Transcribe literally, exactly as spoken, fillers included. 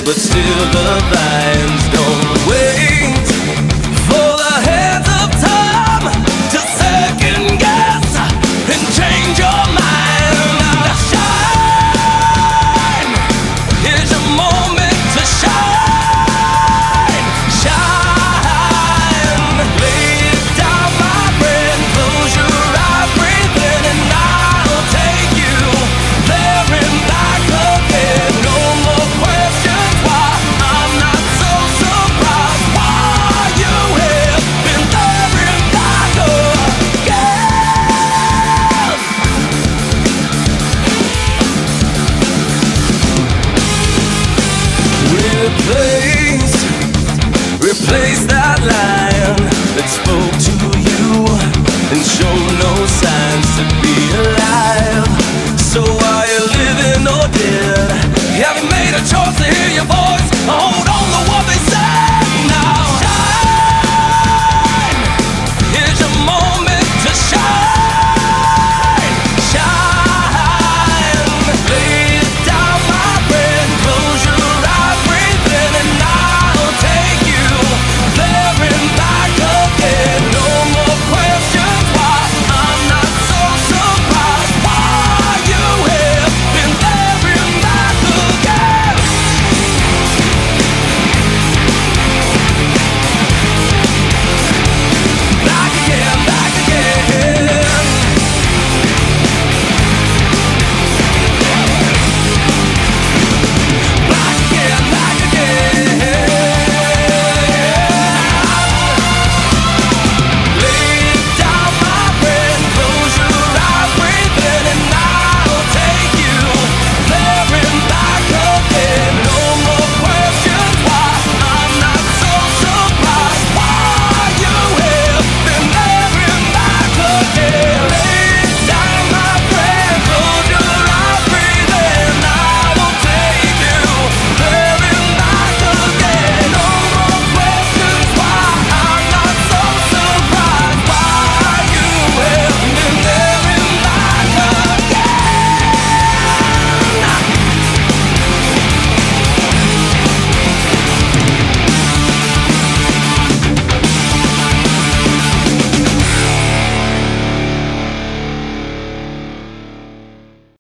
but still the vines don't wait for the hands of time to second guess and change your mind. Shine, here's your moment to shine. Shine, lay it down, my friend. Close your eyes, breathe in, and I'll take you there and back again. No more questions why. I'm not so surprised why you have been there and back again. Replace, replace that line that spoke to you and show no signs to be